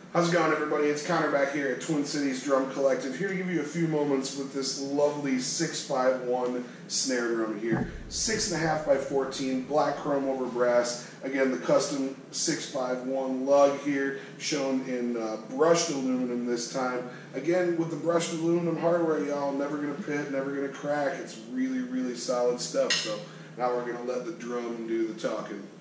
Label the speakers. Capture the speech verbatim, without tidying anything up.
Speaker 1: How's it going, everybody? It's Connor back here at Twin Cities Drum Collective, here to give you a few moments with this lovely six five one snare drum here. six and a half by fourteen, black chrome over brass. Again, the custom six five one lug here, shown in uh, brushed aluminum this time. Again, with the brushed aluminum hardware, y'all, never gonna pit, never gonna crack. It's really, really solid stuff. So now we're gonna let the drum do the talking.